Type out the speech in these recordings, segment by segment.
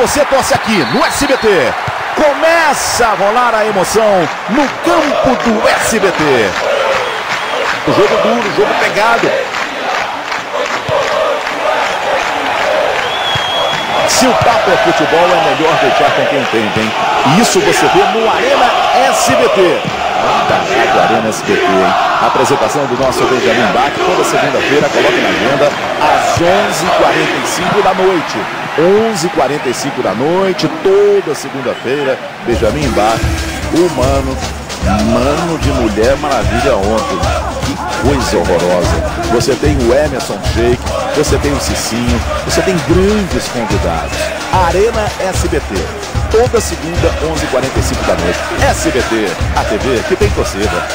você torce aqui no SBT. Começa a rolar a emoção no campo do SBT. O jogo duro, o jogo pegado. Se o papo é futebol, é melhor deixar com quem entende, hein? E isso você vê no Arena SBT. Do Arena SBT, hein? A apresentação do nosso Benjamin Bach toda segunda-feira, coloque na agenda, às 11h45 da noite. 11h45 da noite, toda segunda-feira, Benjamin Bach, o mano de Mulher Maravilha ontem. Que coisa horrorosa. Você tem o Emerson Sheik, você tem o Cicinho, você tem grandes convidados. Arena SBT, toda segunda, 11h45 da noite. SBT, a TV que tem torcida.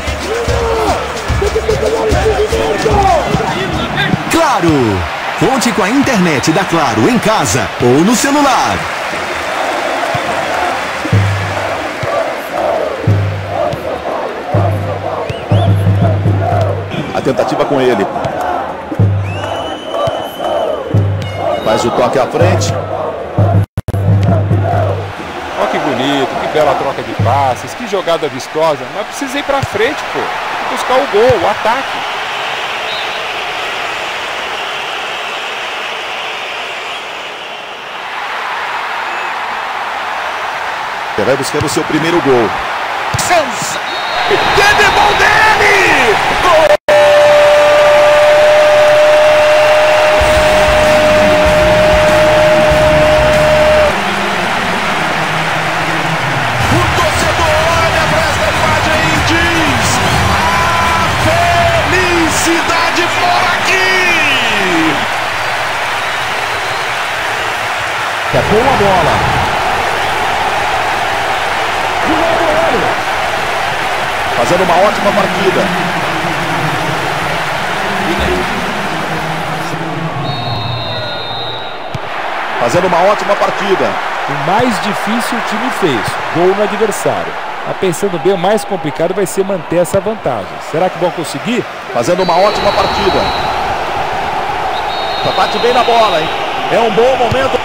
Claro! Conte com a internet da Claro em casa ou no celular. A tentativa com ele. Faz o toque à frente. Olha que bonito, que bela troca de passes, que jogada vistosa. Mas precisa ir pra frente, pô. Buscar o gol, o ataque. Vai buscando o seu primeiro gol. Sensa! Handebol dele! Gol! O torcedor olha para esta imagem e diz: a felicidade mora aqui! É boa a bola. Fazendo uma ótima partida. Fazendo uma ótima partida. O mais difícil o time fez, gol no adversário. Mas pensando bem, o mais complicado vai ser manter essa vantagem. Será que vão conseguir? Fazendo uma ótima partida. Bate bem na bola, hein? É um bom momento.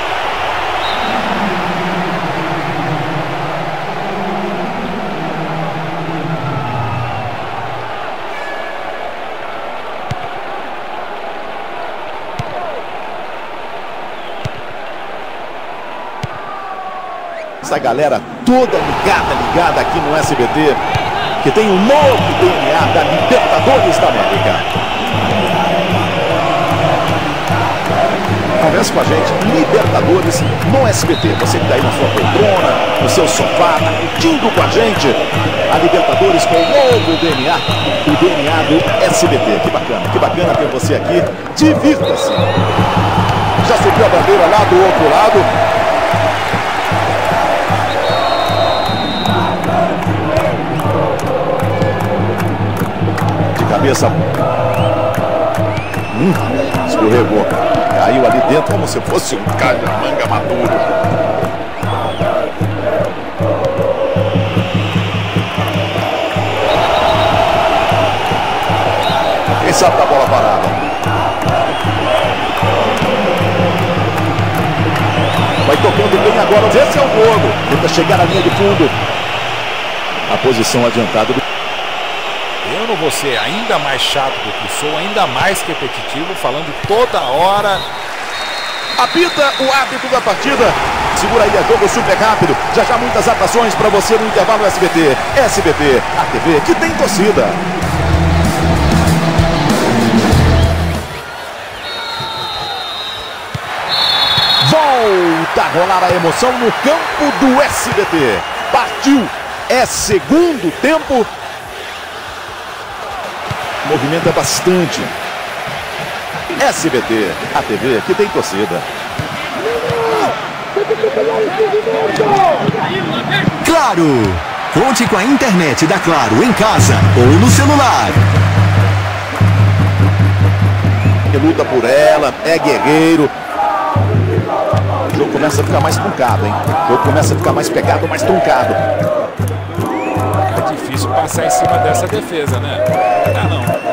Essa galera toda ligada aqui no SBT, que tem um novo DNA da Libertadores da América. Converse com a gente, Libertadores no SBT. Você que está aí na sua poltrona, no seu sofá, tá curtindo com a gente a Libertadores com o novo DNA, o DNA do SBT. Que bacana ter você aqui. Divirta-se. Já subiu a bandeira lá do outro lado. Cabeça. Escorregou. Caiu ali dentro como se fosse um manga maduro. Quem sabe da bola parada? Vai tocando bem agora. Esse é o jogo. Tenta chegar na linha de fundo. A posição adiantada do... Eu não vou ser ainda mais chato do que sou, ainda mais repetitivo, falando toda hora. Apita o árbitro da partida. Segura aí, é jogo super rápido. Já muitas atrações para você no intervalo SBT. SBT, a TV que tem torcida. Volta a rolar a emoção no campo do SBT. Partiu. É segundo tempo. O movimento é bastante. SBT, a TV que tem torcida. Claro! Conte com a internet da Claro em casa ou no celular. Que luta por ela, é guerreiro. O jogo começa a ficar mais truncado, hein? O jogo começa a ficar mais pegado, mais truncado. É difícil passar em cima dessa defesa, né? Não.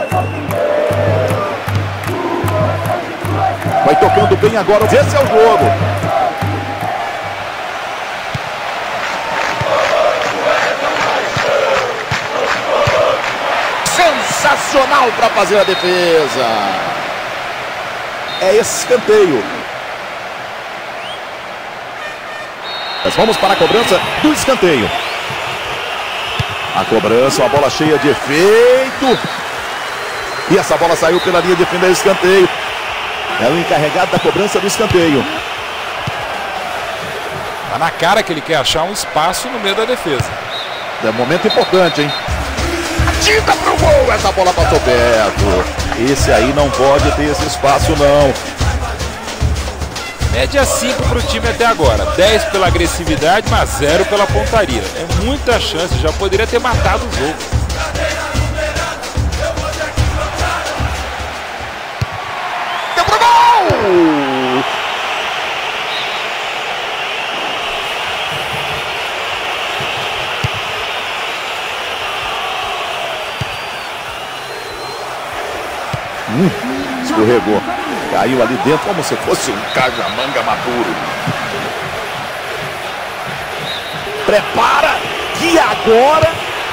Vai tocando bem agora. Esse é o jogo. Cabral para fazer a defesa. É escanteio. Nós vamos para a cobrança do escanteio. A cobrança, uma bola cheia de efeito. E essa bola saiu pela linha de fim do escanteio. É o encarregado da cobrança do escanteio. Tá na cara que ele quer achar um espaço no meio da defesa. É um momento importante, hein? Atira pro gol, essa bola passou perto. Esse aí não pode ter esse espaço, não. Média 5 para o time até agora. 10 pela agressividade, mas 0 pela pontaria. É muita chance, já poderia ter matado o jogo. Deu pro gol! Escorregou. Caiu ali dentro como se fosse um cajamanga maduro. Prepara que agora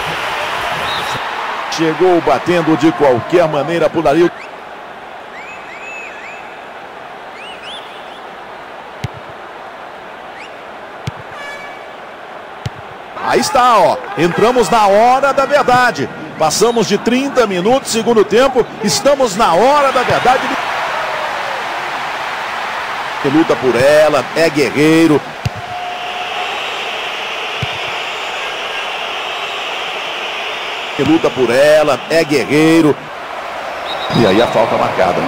chegou batendo de qualquer maneira por ali. Aí está, ó. Entramos na hora da verdade. Passamos de 30 minutos, segundo tempo. Estamos na hora da verdade. Ele luta por ela, é guerreiro. Ele luta por ela, é guerreiro. E aí a falta marcada.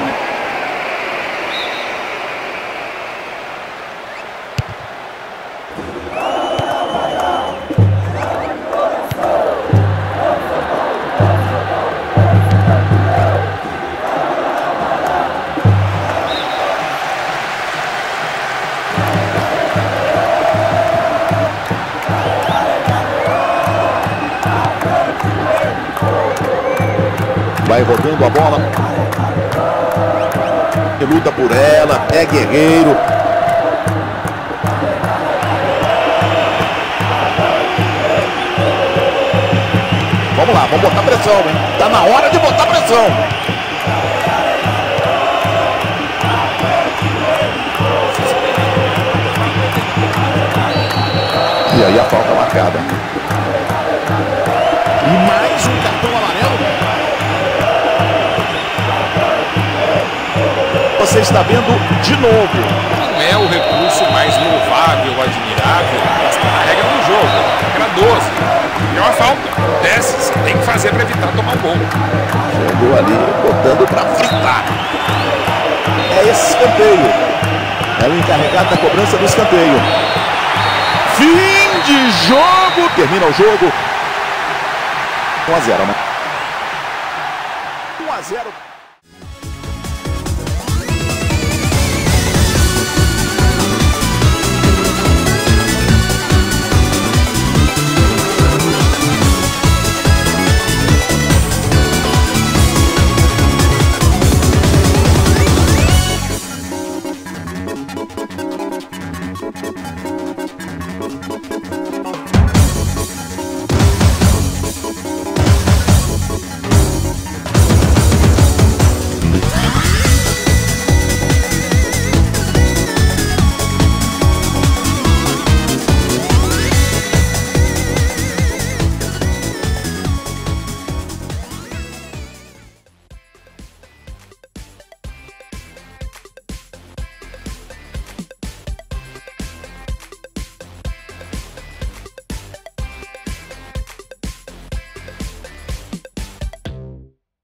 Vai rodando a bola. Ele luta por ela, é guerreiro. Vamos lá, vamos botar pressão, hein? Tá na hora de botar pressão. E aí a falta marcada. E mais um cartão amarelo. Você está vendo de novo. Não é o recurso mais louvável, admirável, mas está na regra do jogo. Regra 12. É uma falta. Desce, você tem que fazer para evitar tomar um gol. Chegou ali, botando para fritar. É escanteio. É o encarregado da cobrança do escanteio. Fim de jogo. Termina o jogo. 1 a 0. 1 a 0.